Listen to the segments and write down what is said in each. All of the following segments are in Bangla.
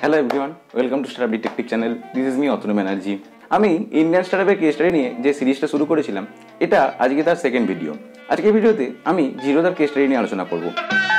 Hello everyone, welcome to startup detective channel. This is me Atanu Banerjee. আমি ইন্ডিয়ান স্টার্টআপের কেস স্টাডি নিয়ে যে সিরিজটা শুরু করেছিলাম, এটা আজকে তার সেকেন্ড ভিডিও। আজকের ভিডিওতে আমি জিরোদার কেস স্টাডি নিয়ে আলোচনা করব।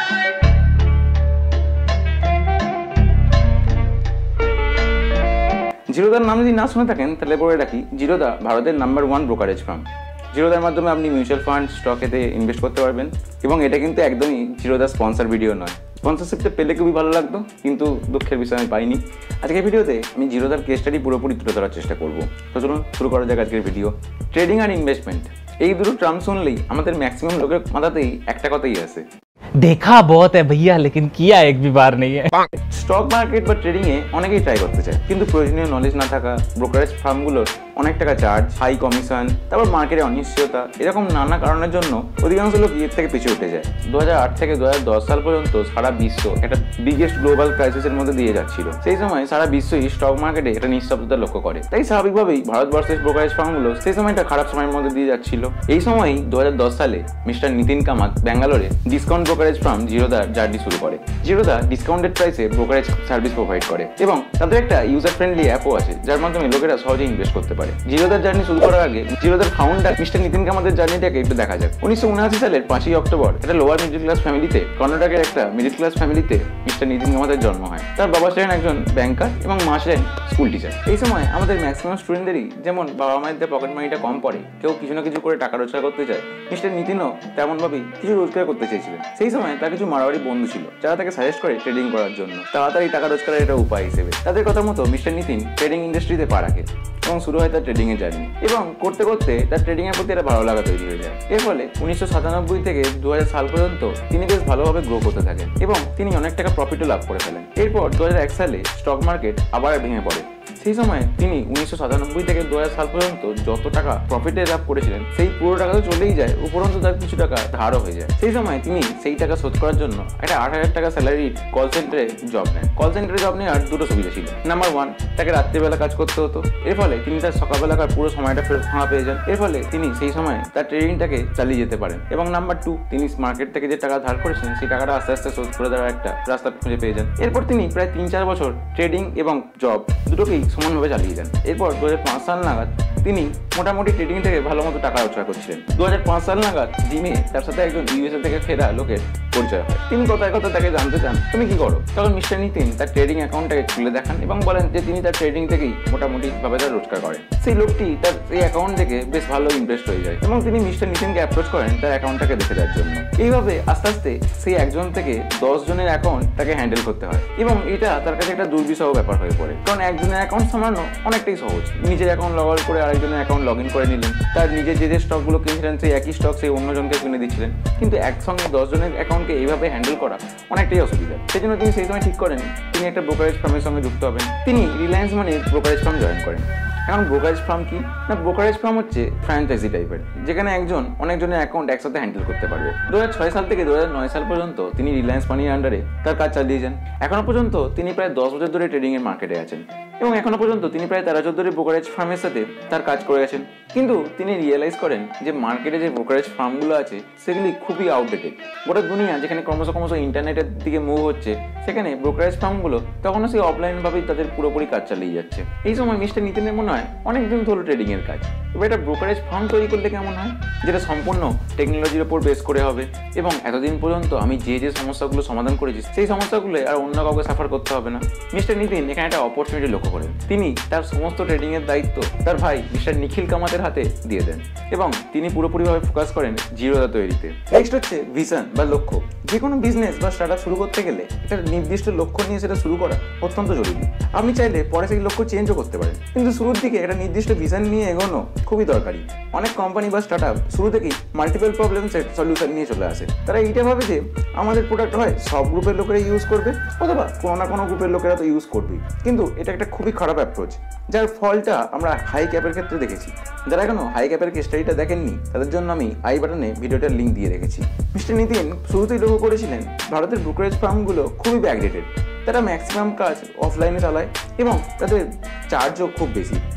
জিরোদার নাম যদি না শুনে থাকেন তাহলে পরে রাখি, জিরোদা ভারতের নাম্বার 1 ব্রোকারেজ ফার্ম। জিরোদার মাধ্যমে আপনি মিউচুয়াল ফান্ড, স্টকেতে ইনভেস্ট করতে পারবেন এবং এটা কিন্তু একদমই জিরোদার স্পন্সর ভিডিও নয়। স্পন্সরশিপটা পেলে খুবই ভালো লাগতো, কিন্তু দুঃখের বিষয় আমি পাইনি। আজকের ভিডিওতে আমি জিরোদার কেস স্টাডি পুরোপুরি তুলে ধরার চেষ্টা করব। তো চলুন শুরু করা যাক আজকের ভিডিও। ট্রেডিং আর ইনভেস্টমেন্ট, এই দুটো টার্ম শুনলেই আমাদের ম্যাক্সিমাম লোকের মাথাতেই একটা কথাই আসে, देखा बहुत है भैया लेकिन किया एक भी बार नहीं है। স্টক মার্কেট বা ট্রেডিং এ অনেকেই ট্রাই করতে চায়, কিন্তু প্রয়োজনীয় নলেজ না থাকা, ব্রোকারেজ ফার্মগুলোর অনেক টাকা চার্জ, হাই কমিশন, তারপর মার্কেটে অনিশ্চয়তা, এরকম নানা কারণের জন্য অধিকাংশ লোক এর থেকে পিছিয়ে উঠে যায়। 2008 থেকে 2010 সাল পর্যন্ত সারা বিশ্ব একটা বিগেস্ট গ্লোবাল ক্রাইসিসের মধ্যে দিয়ে যাচ্ছিল। সেই সময় সারা বিশ্বই স্টক মার্কেটে একটা নিঃশব্দতা লক্ষ্য করে। তাই স্বাভাবিকভাবেই ভারতবর্ষের ব্রোকারেজ ফার্মগুলো সেই সময়টা খারাপ সময়ের মধ্যে দিয়ে যাচ্ছিল। এই সময়ই 2010 সালে মিস্টার নিতিন কামাত ব্যাঙ্গালোরে ডিসকাউন্ট ব্রোকারেজ ফার্ম জিরোদার জার্নি শুরু করে। জিরোদা ডিসকাউন্টেড প্রাইসে ব্রোকারেজ সার্ভিস প্রোভাইড করে এবং তাদের একটা ইউজার ফ্রেন্ডলি অ্যাপও আছে, যার মাধ্যমে লোকেরা সহজে ইনভেস্ট করতে পারে। জিরোদার জার্নি শুরু করার আগে জিরোদার ফাউন্ডার মিস্টার নিতিন কামাতের জার্নিটাকে একটু দেখা যাক। 1979 সালের 5 অক্টোবর একটা লোয়ার মিডল ক্লাস ফ্যামিলিতে, কর্ণাটকের একটা মিডল ক্লাস ফ্যামিলিতে মিস্টার নিতিন কামাতের জন্ম হয়। তার বাবা ছিলেন একজন ব্যাংকার এবং মা ছিলেন স্কুল টিচার। এই সময় আমাদের ম্যাক্সিমাম স্টুডেন্টদেরই যেমন বাবা মায়ের পকেট মানিটা কম পড়ে, কেউ কিছু না কিছু করে টাকা রোজগার করতে চায়। মিস্টার নিতিনও তেমনভাবেই কিছু রোজগার করতে চেয়েছিলেন। সেই সময় তার কিছু মারোয়ারি বন্ধু ছিল যারা তাকে সাজেস্ট করে ট্রেডিং করার জন্য, তাড়াতাড়ি টাকা রোজগারের একটা উপায় হিসেবে। তাদের কথা মতো মিস্টার নিতিন ট্রেডিং ইন্ডাস্ট্রিতে পা রাখে এবং শুরু হয় তার ট্রেডিং এর জার্নি। এবং করতে করতে তার ট্রেডিং এর প্রতি একটা ভালো লাগা তৈরি হয়ে যায়। এর ফলে 1997 থেকে 2000 সাল পর্যন্ত তিনি বেশ ভালোভাবে গ্রো করতে থাকেন এবং তিনি অনেক টাকা প্রফিটও লাভ করে ফেলেন। এরপর 2001 সালে স্টক মার্কেট আবার ভেঙে পড়ে। সেই সময় তিনি 1997 থেকে 2000 সাল পর্যন্ত যত টাকা প্রফিটে লাভ করেছিলেন, সেই পুরো টাকা তো চলেই যায়, উপরন্তু তার কিছু টাকা ধারও হয়ে যায়। সেই সময় তিনি সেই টাকা শোধ করার জন্য একটা 8,000 টাকা স্যালারি কল সেন্টারে জব নেন। কল সেন্টারে জব নেওয়ার দুটো সুবিধা ছিল। নাম্বার 1, তাকে রাত্রিবেলা কাজ করতে হতো, এর ফলে তিনি তার সকালবেলাকার পুরো সময়টা ফাঁকা পেয়ে যান। এর ফলে তিনি সেই সময় তার ট্রেডিংটাকে চালিয়ে যেতে পারেন। এবং নাম্বার 2, তিনি মার্কেট থেকে যে টাকা ধার করেছিলেন সেই টাকাটা আস্তে আস্তে শোধ করে দেওয়ার একটা রাস্তা খুঁজে পেয়ে যান। এরপর তিনি প্রায় 3-4 বছর ট্রেডিং এবং জব দুটোকেই সমানভাবে চালিয়ে যান। এরপর 2005 সাল নাগাদ তিনি মোটামুটি ট্রেডিং থেকে ভালো মতো টাকা রোজগার করছিলেন। 2005 সাল নাগাদ জিমে তার সাথে একজন ইউএসএ থেকে ফেরা লোকের পরিচয় হয়। তিনি কথায় কথা তাকে জানতে চান, তুমি কি করো? তখন মিস্টার নিতিন তার ট্রেডিং অ্যাকাউন্টটাকে খুলে দেখান এবং বলেন যে তিনি তার ট্রেডিং থেকেই মোটামুটি ভাবে তার রোজগার করেন। সেই লোকটি তার এই অ্যাকাউন্ট থেকে বেশ ভালো ইমপ্রেসড হয়ে যায় এবং তিনি মিস্টার নিতিনকে অ্যাপ্রোচ করেন তার অ্যাকাউন্টটাকে দেখে দেওয়ার জন্য। এইভাবে আস্তে আস্তে সেই একজন থেকে 10 জনের অ্যাকাউন্ট তাকে হ্যান্ডেল করতে হয় এবং এটা তার কাছে একটা দুর্বিষহ ব্যাপার হয়ে পড়ে, কারণ একজনের অ্যাকাউন্ট সামলানো অনেকটাই সহজ। নিজের অ্যাকাউন্ট লগ আউট করে আরেকজনের অ্যাকাউন্ট লগ ইন করে নিলেন, তার নিজের যে স্টকগুলো কিনছিলেন সেই একই স্টক সেই অন্যজনকে কিনে দিচ্ছিলেন, কিন্তু একসঙ্গে 10 জনের অ্যাকাউন্টকে এইভাবে হ্যান্ডেল করা অনেকটাই অসুবিধা। সেই জন্য তিনি সেই সময় ঠিক করেন তিনি একটা ব্রোকারেজ ফার্মের সঙ্গে যুক্ত হবেন। তিনি রিলায়েন্স মানির ব্রোকারেজ ফার্ম জয়েন করেন। এখন ব্রোকারেজ ফার্ম কি না? ব্রোকারেজ ফার্ম হচ্ছে ফ্র্যাঞ্চাইজি টাইপের, যেখানে একজন অনেকজনের অ্যাকাউন্ট একসাথে হ্যান্ডেল করতে পারবে। 2006 সাল থেকে 2009 সাল পর্যন্ত তিনি রিলায়েন্স মানির আন্ডারে তার কাজ চালিয়ে যান। এখনো পর্যন্ত তিনি প্রায় 10 বছর ধরে ট্রেডিং এর মার্কেটে আছেন এবং এখনো পর্যন্ত তিনি প্রায় 13 বছর ধরে ব্রোকারেজ ফার্মের সাথে তার কাজ করে গেছেন। কিন্তু তিনি রিয়েলাইজ করেন যে মার্কেটে যে ব্রোকারেজ ফার্মগুলো আছে সেগুলি খুবই আউটডেটেড। গোটা দুনিয়া যেখানে ক্রমশ ইন্টারনেটের দিকে মুভ হচ্ছে, সেখানে ব্রোকারেজ ফার্মগুলো তখনও সেই অফলাইনভাবেই তাদের পুরোপুরি কাজ চালিয়ে যাচ্ছে। এই সময় মিস্টার নিতিনের মনে হয় অনেকদিন হলো ট্রেডিং এর কাজ, এবার একটা ব্রোকারেজ ফার্ম তৈরি করলে কেমন হয়, যেটা সম্পূর্ণ টেকনোলজির উপর বেস করে হবে এবং এতদিন পর্যন্ত আমি যে সমস্যাগুলো সমাধান করেছি সেই সমস্যাগুলো আর অন্য কাউকে সাফার করতে হবে না। মিস্টার নিতিন এখানে একটা অপরচুনিটি লক্ষ্য করেন। তিনি তার সমস্ত ট্রেডিং এর দায়িত্ব তার ভাই মিস্টার নিখিল কামাতের হাতে দিয়ে দেন এবং তিনি পুরোপুরিভাবে ফোকাস করেন জিরোদা তৈরিতে। নেক্সট হচ্ছে ভিশন বা লক্ষ্য। যে কোনো বিজনেস বা স্টার্টআপ শুরু করতে গেলে একটা নির্দিষ্ট লক্ষ্য নিয়ে সেটা শুরু করা অত্যন্ত জরুরি। আপনি চাইলে পরে সেই লক্ষ্য চেঞ্জও করতে পারেন, কিন্তু শুরুর দিকে একটা নির্দিষ্ট ভিশন নিয়ে এগোনো খুবই দরকারি। অনেক কোম্পানি বা স্টার্টআপ শুরু থেকেই মাল্টিপল প্রবলেমসের সলিউশন নিয়ে চলে আসে। তারা এইটা ভাবে যে আমাদের প্রোডাক্ট হয় সব গ্রুপের লোকেরা ইউজ করবে অথবা কোনো না কোনো গ্রুপের লোকেরা তো ইউজ করবেই, কিন্তু এটা একটা খুবই খারাপ অ্যাপ্রোচ, যার ফলটা আমরা হাই ক্যাপের ক্ষেত্রে দেখেছি। যারা এখনো হাই ক্যাপের কেস স্টাডিটা দেখেননি তাদের জন্য আমি আই বাটনে ভিডিওটার লিঙ্ক দিয়ে রেখেছি। মিস্টার নিতিন শুরুতেই লক্ষ্য করেছিলেন ভারতের ব্রোকারেজ ফার্মগুলো খুবই ব্যাকডেটেড। তারা ম্যাক্সিমাম কাজ অফলাইনে চালায় এবং তাদের চার্জও খুব বেশি।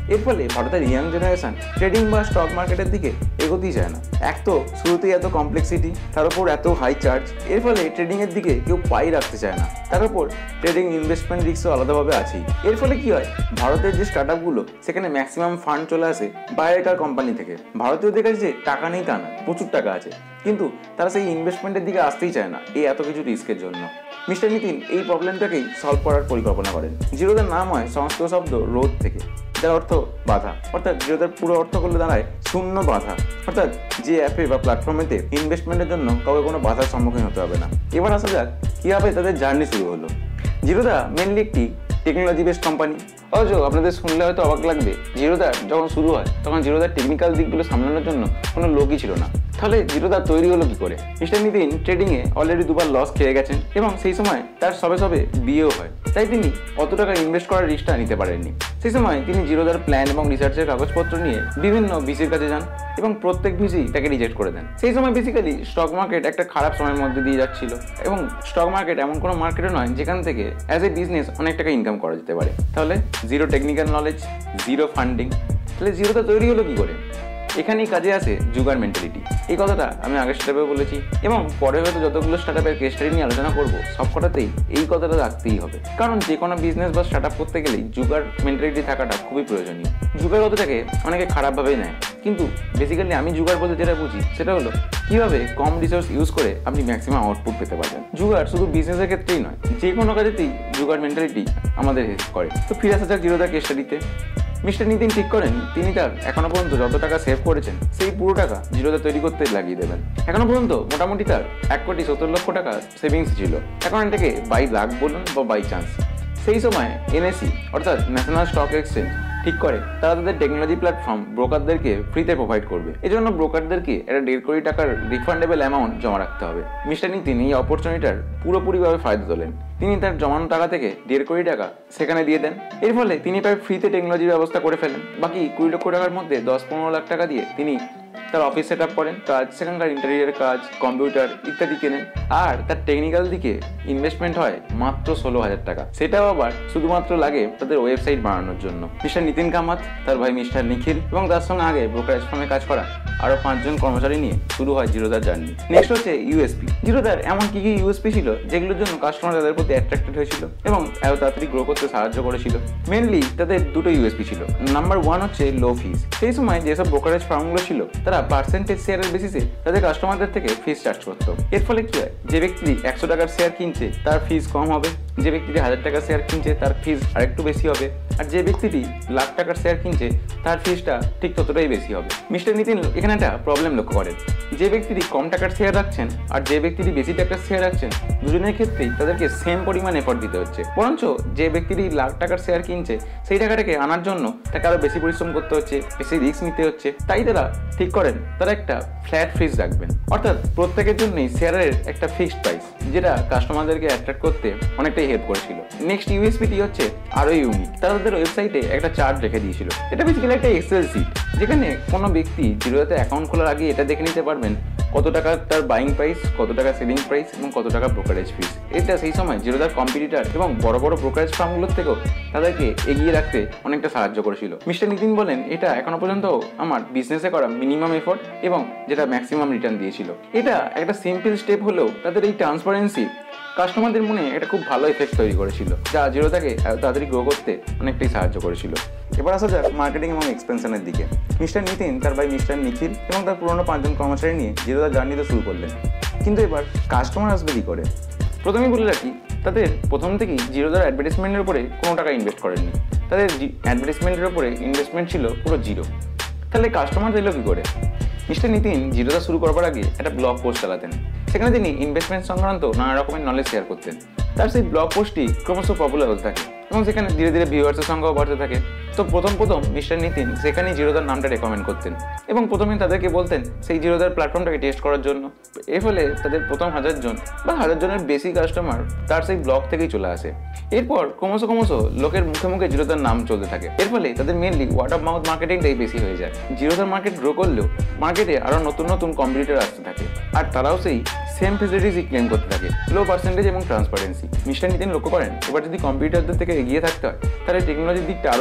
এর ফলে ভারতের ইয়াং জেনারেশন ট্রেডিং বা স্টক মার্কেটের দিকে এগোতেই চায় না। এক তো শুরুতেই এত কমপ্লেক্সিটি, তার উপর এত হাই চার্জ, এর ফলে ট্রেডিংয়ের দিকে কেউ পাই রাখতে চায় না। তার উপর ট্রেডিং ইনভেস্টমেন্ট রিস্কও আলাদাভাবে আছেই। এর ফলে কি হয়, ভারতের যে স্টার্ট আপগুলো সেখানে ম্যাক্সিমাম ফান্ড চলে আসে বাইরেকার কোম্পানি থেকে। ভারতীয়দের কাছে যে টাকা নেই তা না, প্রচুর টাকা আছে, কিন্তু তারা সেই ইনভেস্টমেন্টের দিকে আসতেই চায় না এই এত কিছু রিস্কের জন্য। মিস্টার নিতিন এই প্রবলেমটাকেই সলভ করার পরিকল্পনা করেন। জিরোদার নাম হয় সংস্কৃত শব্দ রোধ থেকে, যার অর্থ বাধা। অর্থাৎ জিরোদার পুরো অর্থ করলে দাঁড়ায় শূন্য বাধা। অর্থাৎ যে অ্যাপে বা প্ল্যাটফর্মেতে ইনভেস্টমেন্টের জন্য কাউকে কোনো বাধার সম্মুখীন হতে হবে না। এবার আসা যাক কীভাবে তাদের জার্নি শুরু হলো। জিরোদা মেনলি একটি টেকনোলজি বেসড কোম্পানি। অথচ আপনাদের শুনলে হয়তো অবাক লাগবে, জিরোদার যখন শুরু হয় তখন জিরোদার টেকনিক্যাল দিকগুলো সামলানোর জন্য কোনো লোকই ছিল না। তাহলে জিরোদা তৈরি হলো কি করে? মিস্টার নিতিন ট্রেডিংয়ে অলরেডি দুবার লস খেয়ে গেছেন এবং সেই সময় তার সবে বিয়েও হয়, তাই তিনি অত টাকা ইনভেস্ট করার রিস্কটা নিতে পারেননি। সেই সময় তিনি জিরোদার প্ল্যান এবং রিসার্চের কাগজপত্র নিয়ে বিভিন্ন ভিসির কাছে যান এবং প্রত্যেক ভিসি তাকে রিজেক্ট করে দেন। সেই সময় বেসিক্যালি স্টক মার্কেট একটা খারাপ সময়ের মধ্যে দিয়ে যাচ্ছিল এবং স্টক মার্কেট এমন কোনো মার্কেটও নয় যেখান থেকে অ্যাজ এ বিজনেস অনেক টাকা ইনকাম করা যেতে পারে। তাহলে zero technical knowledge, zero funding, তাহলে জিরোদা তৈরি হলো কি করে? এখানেই কাজে আসে জুগার মেন্টালিটি। এই কথাটা আমি আগের স্টার্টআপে বলেছি এবং পরে হয়তো যতগুলো স্টার্টআপের কেস স্টাডি নিয়ে আলোচনা করবো সবকটাতেই এই কথাটা রাখতেই হবে, কারণ যে কোনো বিজনেস বা স্টার্টআপ করতে গেলেই জুগার মেন্টালিটি থাকাটা খুবই প্রয়োজনীয়। জুগার কথাটাকে অনেকে খারাপভাবেই নেয়, কিন্তু বেসিক্যালি আমি জুগার বলতে যেটা বুঝি সেটা হলো কীভাবে কম রিসোর্স ইউজ করে আপনি ম্যাক্সিমাম আউটপুট পেতে পারবেন। জুগার শুধু বিজনেসের ক্ষেত্রেই নয়, যে কোনো কাজেতেই জুগার মেন্টালিটি আমাদের হেল্প করে। তো ফিরে আসা যাক জিরোদার কেস স্টাডিতে। মিস্টার নিতিন ঠিক করেন তিনি তার এখনো পর্যন্ত যত টাকা সেভ করেছেন সেই পুরো টাকা জিরোদা তৈরি করতে লাগিয়ে দেবেন। এখনো পর্যন্ত মোটামুটি তার 1,70,00,000 টাকা সেভিংস ছিল। এখন এটাকে বাই লাক বলুন বা বাই চান্স। সেই সময় এনএসই অর্থাৎ ন্যাশনাল স্টক এক্সচেঞ্জ ঠিক করে তারা তাদের টেকনোলজি প্ল্যাটফর্ম ব্রোকারদেরকে ফ্রিতে প্রোভাইড করবে। এই জন্য ব্রোকারদেরকে একটা 1.5 কোটি টাকার রিফান্ডেবল অ্যামাউন্ট জমা রাখতে হবে। মিস্টার নিতিন এই অপরচুনিটির পুরোপুরিভাবে ফায়দা তোলেন। তিনি তার জমানো টাকা থেকে 1.5 কোটি টাকা সেখানে দিয়ে দেন। এর ফলে তিনি প্রায় ফ্রিতে টেকনোলজির ব্যবস্থা করে ফেলেন। বাকি 20 লক্ষ টাকার মধ্যে 10-15 লাখ টাকা দিয়ে তিনি তার অফিস সেট আপ করেন, কাজ সেখানকার ইন্টেরিয়ার কাজ, কম্পিউটার ইত্যাদি কেনেন। আর তার টেকনিক্যাল দিকে ইনভেস্টমেন্ট হয় মাত্র 16,000 টাকা। সেটাও আবার শুধুমাত্র লাগে তাদের ওয়েবসাইট বানানোর জন্য। মিস্টার নিতিন কামাত, তার ভাই মিস্টার নিখিল এবং তার সঙ্গে আগে ব্রোকারেজ ফার্মে কাজ করা আরও 5 জন কর্মচারী নিয়ে শুরু হয় জিরোদার জার্নি। নেক্সট হচ্ছে ইউএসপি। জিরোদার এমন কি ইউএসপি ছিল যেগুলোর জন্য কাস্টমার তাদের প্রতি অ্যাট্রাক্টেড হয়েছিল এবং এত তাড়াতাড়ি গ্রো করতে সাহায্য করেছিল? মেনলি তাদের দুটো ইউএসপি ছিল। নাম্বার 1 হচ্ছে লো ফিস। সেই সময় যেসব ব্রোকারেজ ফার্মগুলো ছিল তারা পার্সেন্টেজ শেয়ারের বেসিসে তাদের কাস্টমারদের থেকে ফিস চার্জ করতো। এর ফলে কি হয়, যে ব্যক্তি 100 টাকার শেয়ার কিনছে তার ফিস কম হবে, যে ব্যক্তিটি 1000 টাকার শেয়ার কিনছে তার ফিস আরেকটু বেশি হবে, আর যে ব্যক্তিটি লাখ টাকার শেয়ার কিনছে তার ফিসটা ঠিক ততটাই বেশি হবে। মিস্টার নিতিন এখানে একটা প্রবলেম লক্ষ্য করেন। যে ব্যক্তিটি কম টাকার শেয়ার রাখছেন আর যে ব্যক্তিটি বেশি টাকার শেয়ার রাখছেন দুজনের ক্ষেত্রেই তাদেরকে সেম পরিমাণ এফর্ট দিতে হচ্ছে, বরঞ্চ যে ব্যক্তিটি লাখ টাকার শেয়ার কিনছে সেই টাকাটাকে আনার জন্য তাকে আরও বেশি পরিশ্রম করতে হচ্ছে, বেশি রিস্ক নিতে হচ্ছে। তাই তারা ঠিক করেন তারা একটা ফ্ল্যাট ফিস রাখবেন, অর্থাৎ প্রত্যেকের জন্যই শেয়ারের একটা ফিক্সড প্রাইস, যেটা কাস্টমারদেরকে অ্যাট্রাক্ট করতে অনেকটাই হেল্প করেছিল। নেক্সট ইউএসপিটি হচ্ছে আরও ইউনিক। তারা তাদের ওয়েবসাইটে একটা চার্ট রেখে দিয়েছিল। এটা বেসিক্যালি একটা এক্সেল শিট, যেখানে কোনো ব্যক্তি জিরোদাতে অ্যাকাউন্ট খোলার আগে এটা দেখে নিতে পারবেন কত টাকা তার বাইং প্রাইস, কত টাকা সেলিং প্রাইস এবং কত টাকা ব্রোকারেজ ফিস। এটা সেই সময় জিরোদার কম্পিটিটর এবং বড় বড় ব্রোকারেজ ফার্মগুলোর থেকেও তাদেরকে এগিয়ে রাখতে অনেকটা সাহায্য করেছিল। মিস্টার নিতিন বলেন এটা এখনো পর্যন্ত আমার বিজনেসে করা মিনিমাম এফোর্ট এবং যেটা ম্যাক্সিমাম রিটার্ন দিয়েছিল। এটা একটা সিম্পল স্টেপ হলেও তাদের এই ট্রান্সপারেন্সি কাস্টমারদের মনে একটা খুব ভালো এফেক্ট তৈরি করেছিল, যা জিরোদাকে তাড়াতাড়ি গ্রো করতে অনেকটাই সাহায্য করেছিল। এবার আসা যাক মার্কেটিং এবং এক্সপেনশনের দিকে। মিস্টার নিতিন তার ভাই মিস্টার নিখিল এবং তার পুরনো 5 জন কর্মচারী নিয়ে জিরোদার জার্নিতে শুরু করলেন। কিন্তু এবার কাস্টমার আসবে কী করে? প্রথমেই বলে রাখি, তাদের প্রথম থেকেই জিরোদার অ্যাডভার্টাইজমেন্টের উপরে কোনো টাকা ইনভেস্ট করেননি। তাদের অ্যাডভার্টাইজমেন্টের উপরে ইনভেস্টমেন্ট ছিল পুরো জিরো। তাহলে কাস্টমার এলো কী করে? মিস্টার নিতিন জিরোদা শুরু করবার আগে একটা ব্লগ পোস্ট চালাতেন। সেখানে তিনি ইনভেস্টমেন্ট সংক্রান্ত নানা রকমের নলেজ শেয়ার করতেন। তার সেই ব্লগ পোস্টটি ক্রমশ পপুলার হতে থাকে এবং সেখানে ধীরে ধীরে ভিউয়ার্সের সংখ্যাও বাড়তে থাকে। তো প্রথম মিস্টার নিতিন সেখানেই জিরোদার নামটা রেকমেন্ড করতেন এবং প্রথমে তাদেরকে বলতেন সেই জিরোদার প্ল্যাটফর্মটাকে টেস্ট করার জন্য। এর ফলে তাদের প্রথম 1000 জন বা 1000 জনের বেশি কাস্টমার তার সেই ব্লগ থেকেই চলে আসে। এরপর ক্রমশ লোকের মুখে মুখে জিরোদার নাম চলতে থাকে। এর ফলে তাদের মেনলি ওয়ার্ড অফ মাউথ মার্কেটিংটাই বেশি হয়ে যায়। জিরোদার মার্কেট গ্রো করলেও মার্কেটে আরও নতুন নতুন কম্পিটিটর আসতে থাকে আর তারাও সেই সেম ফেসিলিটিসই ক্লেম করতে থাকে, লো পার্সেন্টেজ এবং ট্রান্সপারেন্সি। মিস্টার নিতিন লক্ষ্য করেন এবার যদি কম্পিউটারদের থেকে এগিয়ে থাকতে হয় তাহলে টেকনোলজির দিকটা আরও ইমপ্রুভ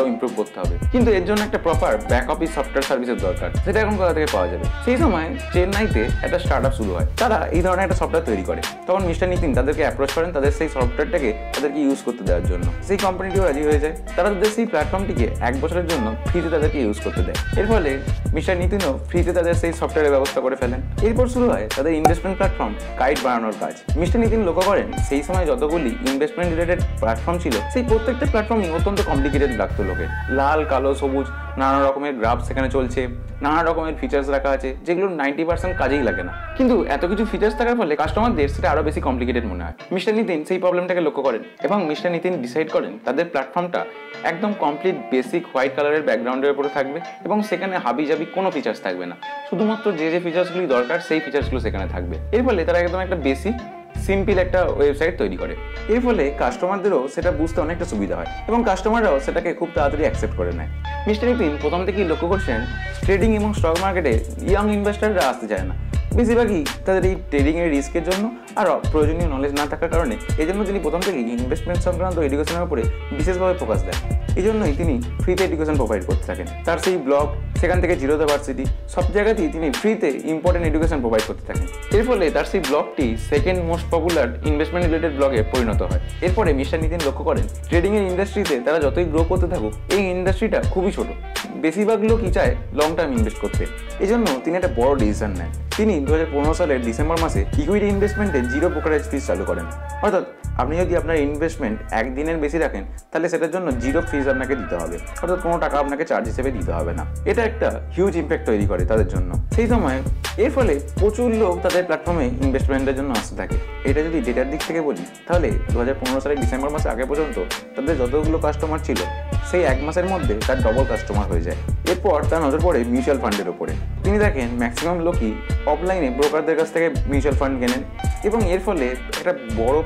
করতে হবে, কিন্তু এর জন্য একটা প্রপার ব্যাক অফিস সফটওয়্যার সার্ভিসের দরকার। সেটা এখন কোথা থেকে পাওয়া যাবে? সেই সময় চেন্নাইতে একটা স্টার্টআপ শুরু হয়, তারা এই ধরনের একটা সফটওয়্যার তৈরি করে। তখন মিস্টার নিতিন তাদেরকে অ্যাপ্রোচ করেন তাদের সেই সফটওয়্যারটাকে তাদেরকে ইউজ করতে দেওয়ার জন্য। সেই কোম্পানিটিও রাজি হয়ে যায়, তারা তাদের সেই প্ল্যাটফর্মটিকে 1 বছরের জন্য ফ্রিতে তাদেরকে ইউজ করতে দেয়। এর ফলে মিস্টার নিতিনও ফ্রিতে তাদের সেই সফটওয়্যারের ব্যবস্থা করে ফেলেন। এরপর শুরু হয় তাদের ইনভেস্টমেন্ট প্ল্যাটফর্ম কাইট বানানোর কাজ। মিস্টার নিতিন লক্ষ্য করেন সেই সময় যতগুলি ইনভেস্টমেন্ট রিলেটেড প্ল্যাটফর্ম ছিল, সেই প্রত্যেকটা প্ল্যাটফর্মই অত্যন্ত কমপ্লিকেটেড লাগতো লোকে। লাল, কালো, সবুজ নানা রকমের গ্রাফ সেখানে চলছে, নানা রকমের ফিচার্স রাখা আছে যেগুলো 90% কাজেই লাগে না। কিন্তু এত কিছু ফিচার্স থাকার ফলে কাস্টমারদের সেটা আরো বেশি কমপ্লিকেটেড মনে হয়। মিস্টার নিতিন সেই প্রবলেমটাকে লক্ষ্য করেন এবং মিস্টার নিতিন ডিসাইড করেন তাদের প্ল্যাটফর্মটা একদম কমপ্লিট বেসিক হোয়াইট কালারের ব্যাকগ্রাউন্ডের উপরে থাকবে এবং সেখানে হাবিজাবি কোনো ফিচার্স থাকবে না, শুধুমাত্র যে যে ফিচার্সগুলি দরকার সেই ফিচার্সগুলো সেখানে থাকবে। এর ফলে তারা একদম একটা বেসিক সিম্পল একটা ওয়েবসাইট তৈরি করে। এর ফলে কাস্টমারদেরও সেটা বুঝতে অনেকটা সুবিধা হয় এবং কাস্টমাররাও সেটাকে খুব তাড়াতাড়ি অ্যাকসেপ্ট করে নেয়। মিস্টার নিতিন প্রথম থেকেই লক্ষ্য করছেন ট্রেডিং এবং স্টক মার্কেটে ইয়াং ইনভেস্টাররা আসতে চায় না। বেশিরভাগই তাদের এই ট্রেডিংয়ের রিস্কের জন্য আর প্রয়োজনীয় নলেজ না থাকার কারণে এই জন্য তিনি প্রথম থেকেই ইনভেস্টমেন্ট সংক্রান্ত এডুকেশনের উপরে বিশেষভাবে ফোকাস দেন। এই জন্যই তিনি ফ্রিতে এডুকেশন প্রোভাইড করতে থাকেন। তার সেই ব্লগ, সেখান থেকে জিরোদা ভার্সিটি, সব জায়গাতেই তিনি ফ্রিতে ইম্পর্টেন্ট এডুকেশন প্রোভাইড করতে থাকেন। এর ফলে তার সেই ব্লগটি second most popular investment related ব্লগে পরিণত হয়। এরপরে মিস্টার নিতিন লক্ষ্য করেন ট্রেডিংয়ের ইন্ডাস্ট্রিতে তারা যতই গ্রো করতে থাকুক, এই ইন্ডাস্ট্রিটা খুবই ছোট। বেশিরভাগ লোকই চায় লং টার্ম ইনভেস্ট করতে। এই জন্য তিনি একটা বড় ডিসিশন নেন। তিনি 2015 সালের ডিসেম্বর মাসে ইকুইটি ইনভেস্টমেন্টে জিরো ব্রোকারেজ ফিস চালু করেন। অর্থাৎ আপনি যদি আপনার ইনভেস্টমেন্ট 1 দিনের বেশি রাখেন তাহলে সেটার জন্য জিরো ফিস আপনাকে দিতে হবে, অর্থাৎ কোনো টাকা আপনাকে চার্জ হিসেবে দিতে হবে না। এটা একটা হিউজ ইম্প্যাক্ট তৈরি করে তাদের জন্য সেই সময়। এর ফলে প্রচুর লোক তাদের প্ল্যাটফর্মে ইনভেস্টমেন্টের জন্য আসতে থাকে। এটা যদি ডেটার দিক থেকে বলি তাহলে 2015 সালের ডিসেম্বর মাসে আগে পর্যন্ত তাদের যতগুলো কাস্টমার ছিল সেই 1 মাসের মধ্যে তার ডবল কাস্টমার হয়ে যায়। এরপর তার নজর পড়ে মিউচুয়াল ফান্ডের ওপরে। তিনি দেখেন ম্যাক্সিমাম লোকই অফলাইনে ব্রোকারদের কাছ থেকে মিউচুয়াল ফান্ড কেনেন এবং এর ফলে একটা বড়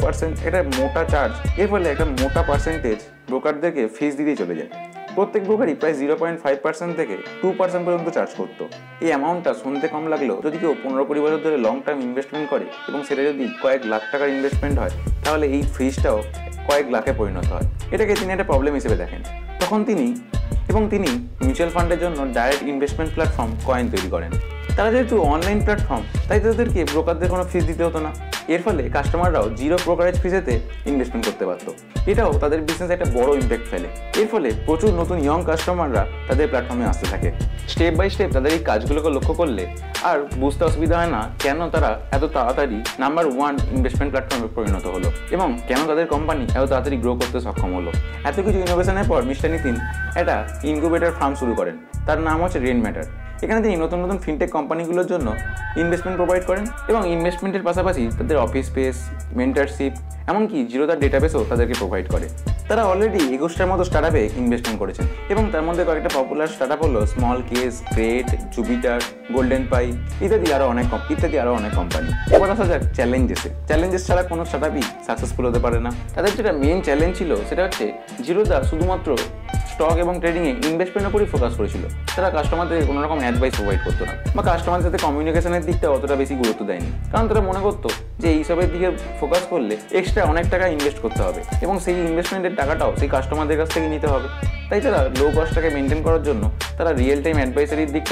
এর ফলে একটা মোটা পার্সেন্টেজ ব্রোকারদেরকে ফিস দিতেই চলে যায়। প্রত্যেক ব্রোকারই প্রায় 0.5% থেকে 2% পর্যন্ত চার্জ করতো। এই অ্যামাউন্টটা শুনতে কম লাগলেও যদি কেউ 15-20 বছর ধরে লং টার্ম ইনভেস্টমেন্ট করে এবং সেটা যদি কয়েক লাখ টাকার ইনভেস্টমেন্ট হয় তাহলে এই ফিসটাও কয়েক লাখে পরিণত হয়। এটাকে তিনি একটা প্রবলেম হিসেবে দেখেন। তখন তিনি মিউচুয়াল ফান্ডের জন্য ডাইরেক্ট ইনভেস্টমেন্ট প্ল্যাটফর্ম কয়েন তৈরি করেন। তারা যেহেতু অনলাইন প্ল্যাটফর্ম তাই তাদেরকে ব্রোকারদের কোনো ফিস দিতে হতো না। এর ফলে কাস্টমাররাও জিরো ব্রোকারেজ ফিসেতে ইনভেস্টমেন্ট করতে পারত। এটাও তাদের বিজনেসে একটা বড় ইম্প্যাক্ট ফেলে। এর ফলে প্রচুর নতুন ইয়ং কাস্টমাররা তাদের প্ল্যাটফর্মে আসতে থাকে। স্টেপ বাই স্টেপ তাদের এই কাজগুলোকে লক্ষ্য করলে আর বুঝতে অসুবিধা হয় না কেন তারা এত তাড়াতাড়ি নাম্বার 1 ইনভেস্টমেন্ট প্ল্যাটফর্মে পরিণত হলো এবং কেন তাদের কোম্পানি এত তাড়াতাড়ি গ্রো করতে সক্ষম হলো। এত কিছু ইনোভেশনের পর মিস্টার নিতিন একটা ইনকিউবেটর ফার্ম শুরু করেন। তার নাম হচ্ছে রেন ম্যাটার। এখানে তিনি নতুন নতুন ফিনটেক কোম্পানিগুলোর জন্য ইনভেস্টমেন্ট প্রোভাইড করেন এবং ইনভেস্টমেন্টের পাশাপাশি তাদের অফিস স্পেস, মেন্টারশিপ, এমনকি জিরোদার ডেটাবেসও তাদেরকে প্রোভাইড করে। তারা অলরেডি 21টার মতো স্টার্টআপে ইনভেস্টমেন্ট করেছেন এবং তার মধ্যে কয়েকটা পপুলার স্টার্টআপ হলো স্মল কেস, গ্রেট, জুপিটার, গোল্ডেন পাই ইত্যাদি আরও অনেক কোম্পানি। এবার আসা যাক চ্যালেঞ্জেস ছাড়া কোনো স্টার্টআপই সাকসেসফুল হতে পারে না। তাদের যেটা মেন চ্যালেঞ্জ ছিল সেটা হচ্ছে জিরোদা শুধুমাত্র স্টক এবং ট্রেডিংয়ে ইনভেস্টমেন্টের উপরই ফোকাস করেছিল। তারা কাস্টমারদের কোনো রকম অ্যাডভাইস প্রোভাইড করতো না বা কাস্টমারের সাথে কমিউনিকেশনের দিকটা অতটা বেশি গুরুত্ব দেয়নি, কারণ তারা মনে করতো যে এইসবের দিকে ফোকাস করলে এক্সট্রা অনেক টাকা ইনভেস্ট করতে হবে এবং সেই ইনভেস্টমেন্টের টাকাটাও সেই কাস্টমারদের কাছ থেকে নিতে হবে। তাই তারা লো কস্টটাকে মেনটেন করার জন্য তারা রিয়েল টাইম অ্যাডভাইসারির দিকটা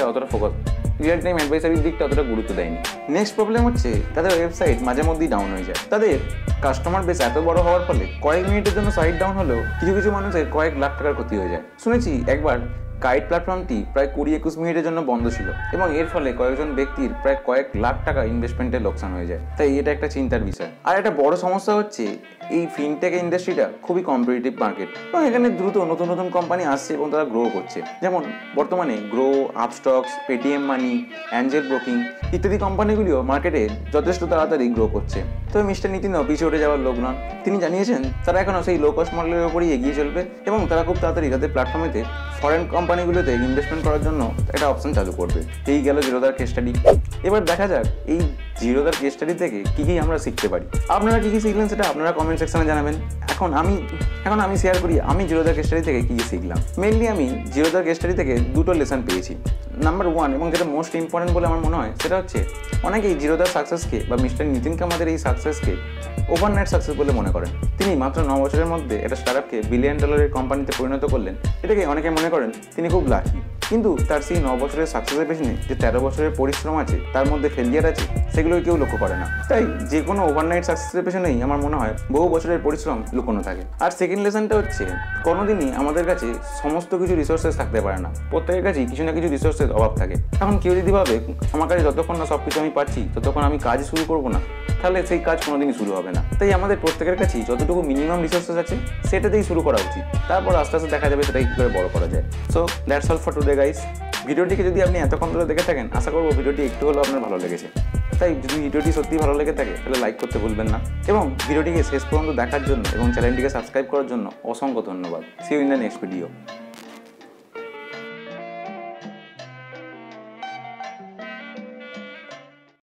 অতটা গুরুত্ব দেয়নি। নেক্সট প্রবলেম হচ্ছে তাদের ওয়েবসাইট মাঝে মধ্যেই ডাউন হয়ে যায়। তাদের কাস্টমার বেস এত বড় হওয়ার ফলে কয়েক মিনিটের জন্য সাইট ডাউন হলেও কিছু মানুষের কয়েক লাখ টাকার ক্ষতি হয়ে যায়। শুনেছি একবার কাইট প্ল্যাটফর্মটি প্রায় 20-21 মিনিটের জন্য বন্ধ ছিল এবং এর ফলে কয়েকজন ব্যক্তির প্রায় কয়েক লাখ টাকা ইনভেস্টমেন্টের লোকসান হয়ে যায়। তাই এটা একটা চিন্তার বিষয়। আর একটা বড় সমস্যা হচ্ছে এই ফিনটেক ইন্ডাস্ট্রিটা খুবই কম্পিটিটিভ মার্কেট এবং এখানে দ্রুত নতুন কোম্পানি আসছে এবং তারা গ্রো করছে। যেমন বর্তমানে Groww, Upstox, Paytm money, Angel Broking ইত্যাদি কোম্পানিগুলিও মার্কেটে যথেষ্ট তাড়াতাড়ি গ্রো করছে। তবে মিস্টার নিতিনও পিছিয়ে উঠে যাওয়ার লোক নন। তিনি জানিয়েছেন তারা এখনও সেই লো কস্ট মডেলের উপরেই এগিয়ে চলবে এবং তারা খুব তাড়াতাড়ি তাদের প্ল্যাটফর্মেতে ফরেন কোম্পানিগুলোতে ইনভেস্টমেন্ট করার জন্য একটা অপশন চালু করবে। এই গেল জিরোদার কেস স্টাডি। এবার দেখা যাক এই জিরোদার কেস স্টাডি থেকে কী কী আমরা শিখতে পারি। আপনারা কী কী শিখলেন সেটা আপনারা কমেন্ট সেকশনে জানাবেন। এখন আমি শেয়ার করি আমি জিরোদার কেস স্টাডি থেকে কী কী শিখলাম। মেনলি আমি জিরোদার কেস স্টাডি থেকে দুটো লেসন পেয়েছি। নাম্বার 1 এবং যেটা মোস্ট ইম্পর্টেন্ট বলে আমার মনে হয় সেটা হচ্ছে অনেকেই জিরোদার সাকসেসকে বা মিস্টার নিতিনকে আমাদের এই সাকসেসকে ওভারনাইট সাকসেস বলে মনে করেন। তিনি মাত্র 9 বছরের মধ্যে একটা স্টার্টআপকে $1 বিলিয়ন কোম্পানিতে পরিণত করলেন। এটাকে অনেকে মনে করেন তিনি খুব লাকি, কিন্তু তার সেই 9 বছরের সাকসেসের পেছনে যে 13 বছরের পরিশ্রম আছে, তার মধ্যে ফেলিয়ার আছে, সেগুলো কেউ লক্ষ্য করে না। তাই যে কোনো ওভারনাইট সাকসেসের পেছনেই আমার মনে হয় বহু বছরের পরিশ্রম লুকোনো থাকে। আর সেকেন্ড লেসনটা হচ্ছে কোনোদিনই আমাদের কাছে সমস্ত কিছু রিসোর্সেস থাকতে পারে না। প্রত্যেকের কাছেই কিছু না কিছু রিসোর্সের অভাব থাকে। এখন কেউ যদি ভাবে আমার কাছে যতক্ষণ না সব কিছু আমি পাচ্ছি ততক্ষণ আমি কাজ শুরু করবো না, তাহলে সেই কাজ কোনোদিনই শুরু হবে না। তাই আমাদের প্রত্যেকের কাছেই যতটুকু মিনিমাম রিসোর্সেস আছে সেটাতেই শুরু করা উচিত। তারপর আস্তে আস্তে দেখা যাবে সেটা কী করে বড় করা যায়। So that's all for today guys. ভিডিওটিকে যদি আপনি এতক্ষণ ধরে দেখে থাকেন, আশা করবো ভিডিওটি একটু হলেও আপনার ভালো লেগেছে। তাই যদি ভিডিওটি সত্যিই ভালো লেগে থাকে তাহলে লাইক করতে ভুলবেন না, এবং ভিডিওটিকে শেষ পর্যন্ত দেখার জন্য এবং চ্যানেলটিকে সাবস্ক্রাইব করার জন্য অসংখ্য ধন্যবাদ। See you in the next video.